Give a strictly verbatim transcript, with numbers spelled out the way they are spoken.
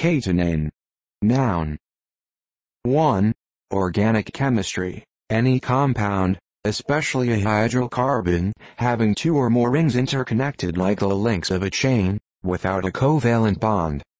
Catenane. Noun. one. Organic chemistry. Any compound, especially a hydrocarbon, having two or more rings interconnected like the links of a chain, without a covalent bond.